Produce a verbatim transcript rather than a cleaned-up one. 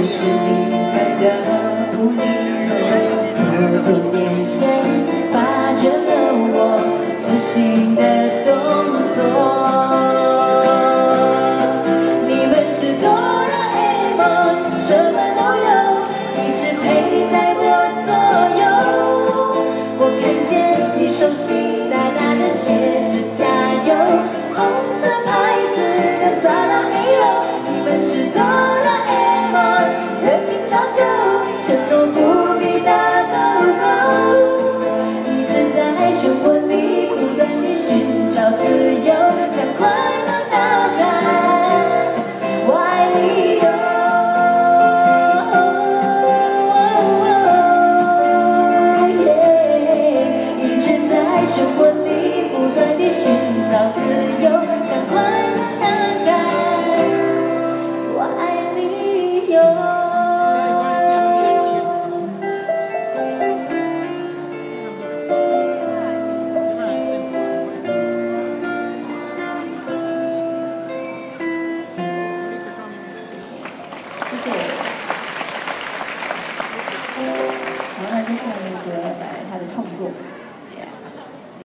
是你们的无厘头，偷偷眼神发觉了我痴心的动作。你们是哆啦 A 梦，什么都有，一直陪在我左右。我看见你手心大大的写着加油，红色牌子的萨拉黑哟。你们是哆啦 A 梦，热情照旧，承诺不必打勾勾，一直在生活里不断地寻找自由，像快乐大海，我爱你哟。一直在生活里不断地寻找自由，像快乐大海，我爱你哟。谢谢。